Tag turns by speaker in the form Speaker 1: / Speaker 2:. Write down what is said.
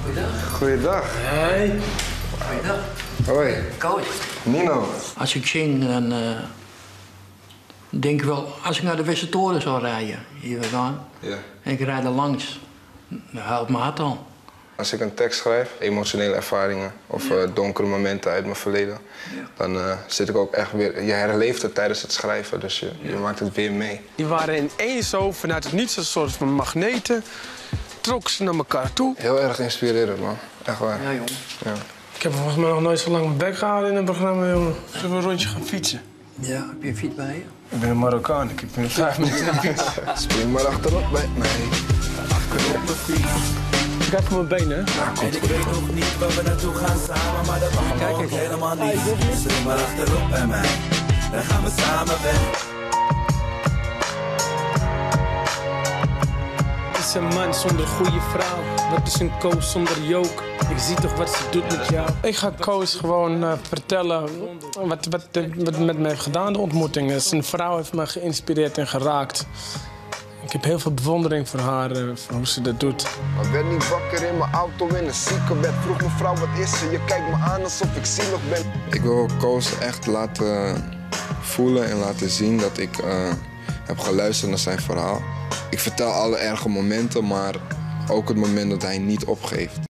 Speaker 1: Goeiedag.
Speaker 2: Goeiedag.
Speaker 1: Hey. Goeiedag.
Speaker 2: Hoi.
Speaker 1: Koos.
Speaker 2: Nino.
Speaker 3: Als ik zing, dan denk ik wel, als ik naar de Westertoren zou rijden, hier vandaan,
Speaker 2: Ja.
Speaker 3: en ik rijd er langs, dan huilt mijn hart al.
Speaker 2: Als ik een tekst schrijf, emotionele ervaringen of donkere momenten uit mijn verleden, dan zit ik ook echt weer, je herleeft het tijdens het schrijven, dus je maakt het weer mee.
Speaker 4: Die waren ineens zo vanuit het niets een soort van magneten, trokken ze naar elkaar toe.
Speaker 2: Heel erg inspirerend, man. Echt waar.
Speaker 3: Ja, jongen.
Speaker 2: Ja.
Speaker 4: Ik heb volgens mij nog nooit zo lang mijn bek gehouden in een programma, jongen. Zullen we een rondje gaan fietsen?
Speaker 3: Ja, heb je een fiets bij je?
Speaker 4: Ik ben een Marokkaan, ik heb in 5 minuten fietsen.
Speaker 2: Spring maar achterop bij mij.
Speaker 5: Achterop de fiets.
Speaker 4: Kijk voor mijn benen, hè?
Speaker 2: Ja,
Speaker 5: En
Speaker 2: komt
Speaker 5: ik
Speaker 2: goed.
Speaker 5: weet nog niet waar we naartoe gaan samen, maar dat mag nog helemaal niet. Spring maar achterop bij mij, dan gaan we samen weg.
Speaker 4: Wat is een man zonder goede vrouw? Wat is een Koos zonder Jook? Ik zie toch wat ze doet met jou? Ik ga Koos gewoon vertellen wat met me heeft gedaan, de ontmoeting. Zijn vrouw heeft me geïnspireerd en geraakt. Ik heb heel veel bewondering voor haar, voor hoe ze dat doet.
Speaker 2: Ik werd niet wakker in mijn auto in een ziekenbed. Vroeg mevrouw, wat is er? Je kijkt me aan alsof ik zielig ben. Ik wil Koos echt laten voelen en laten zien dat ik heb geluisterd naar zijn verhaal. Ik vertel alle erge momenten, maar ook het moment dat hij niet opgeeft.